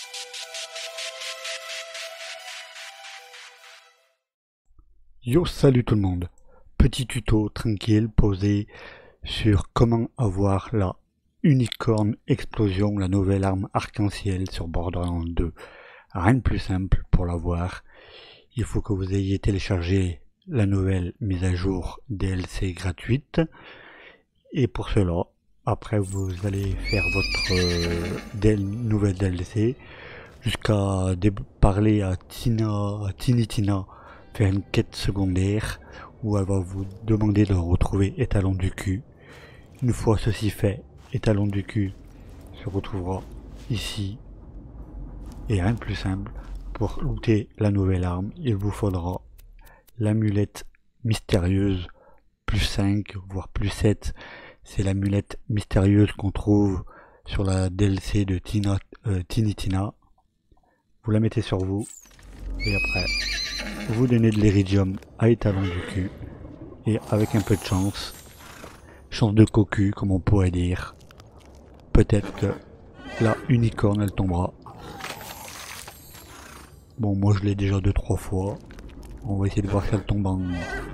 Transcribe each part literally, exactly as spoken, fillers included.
Yo, salut tout le monde. Petit tuto tranquille posé sur comment avoir la Unicorn Explosion, la nouvelle arme arc-en-ciel sur Borderlands deux. Rien de plus simple pour l'avoir. Il faut que vous ayez téléchargé la nouvelle mise à jour D L C gratuite. Et pour cela, après vous allez faire votre euh, D L, nouvelle D L C jusqu'à parler à Tina, à Tiny Tina, faire une quête secondaire où elle va vous demander de retrouver Étalon du cul. Une fois ceci fait, Étalon du cul se retrouvera ici. Et rien de plus simple, pour looter la nouvelle arme, il vous faudra l'amulette mystérieuse plus cinq, voire plus sept. C'est l'amulette mystérieuse qu'on trouve sur la D L C de Tina, euh, Tiny Tina. Vous la mettez sur vous, et après, vous donnez de l'iridium à Étalon du cul, et avec un peu de chance, chance de cocu comme on pourrait dire, peut-être que la unicorne elle tombera. Bon, moi je l'ai déjà deux trois fois, on va essayer de voir si elle tombe en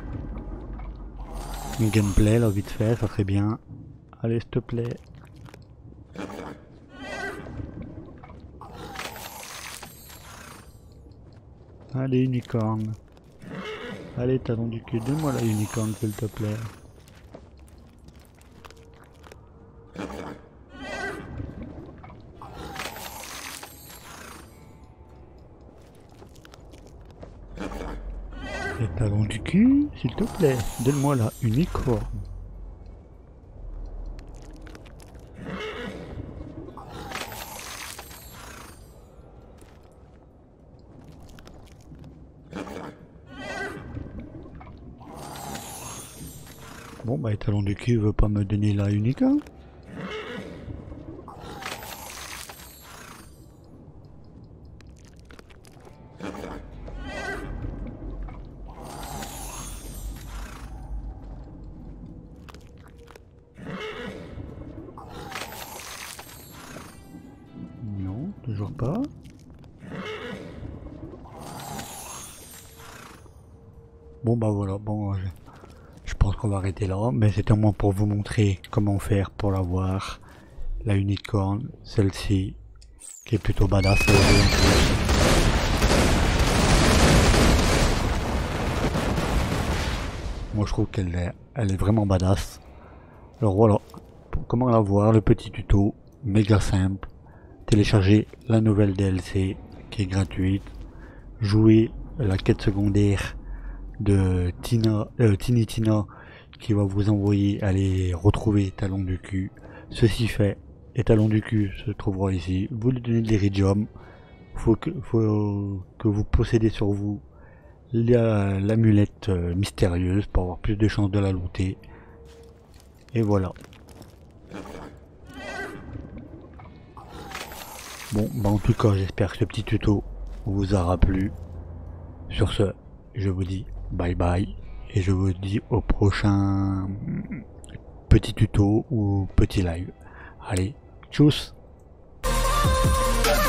gameplay là vite fait, ça serait bien. Allez s'il te plaît. Allez unicorne. Allez talon du cul, donne-moi la unicorne s'il te plaît. Les talons du cul, s'il te plaît, donne-moi la unicorne. Bon bah Étalon du cul veut pas me donner la unicorne. Non, toujours pas. Bon bah voilà, bon je, je pense qu'on va arrêter là, mais c'était au moins pour vous montrer comment faire pour l'avoir. La unicorne, celle-ci, qui est plutôt badass. Moi je trouve qu'elle est, elle est vraiment badass. Alors voilà, pour comment l'avoir, le petit tuto, méga simple. Télécharger la nouvelle D L C qui est gratuite. Jouer la quête secondaire de Tina, euh, Tiny Tina qui va vous envoyer aller retrouver Étalon du cul. Ceci fait, Étalon du cul se trouvera ici. Vous lui donnez de l'iridium. Faut que, faut que vous possédez sur vous l'amulette euh, mystérieuse pour avoir plus de chances de la looter. Et voilà. Bon, bah en tout cas, j'espère que ce petit tuto vous aura plu. Sur ce, je vous dis bye bye. Et je vous dis au prochain petit tuto ou petit live. Allez, tchuss!